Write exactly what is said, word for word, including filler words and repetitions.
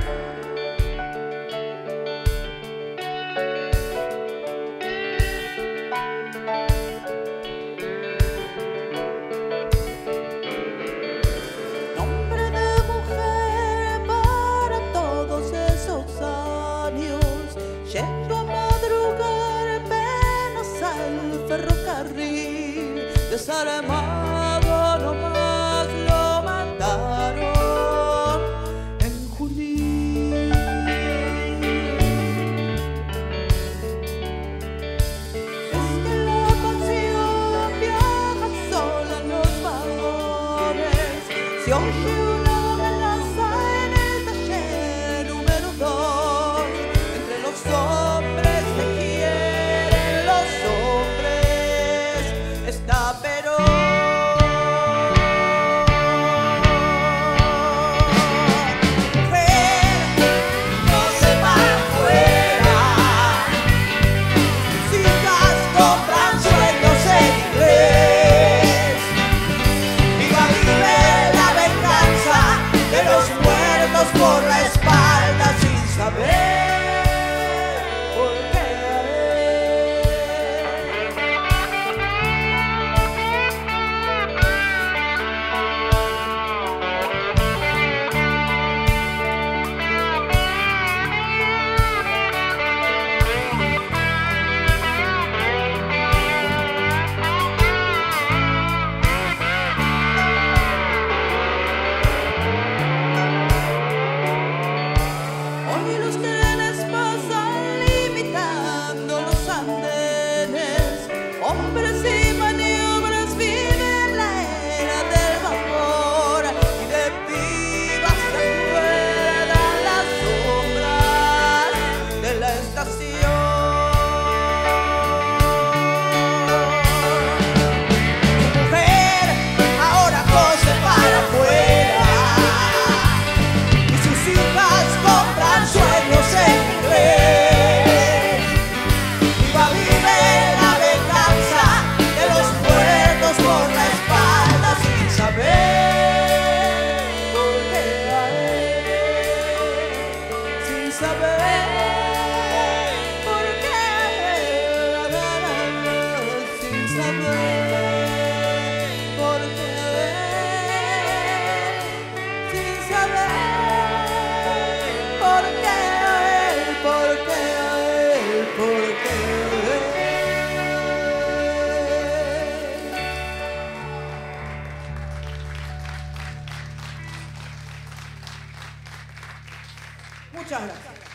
Yendo a madrugar apenas al ferrocarril, desarmado nomás lo mandaron en Junín. Es que la pasión viaja sola en los vagones, se oye una amenaza en el taller número dos. Los hombres se quieren, los hombres está pero mujer, no se va afuera, tus hijas compran sueños en inglés. Viva, vive la venganza de los muertos por la espalda sin saber. Hombres y maniobras viven la era del vapor y de pibas se ruedan las sombras de la estación. Tu mujer ahora cose para afuera y sus hijas compran sueños en inglés. Viva, vive la venganza de los muertos por la espalda sin saber por qué a él, sin saber por qué a él, sin saber por qué a él, sin saber por qué a él, por qué a él, por qué a él. Muchas gracias.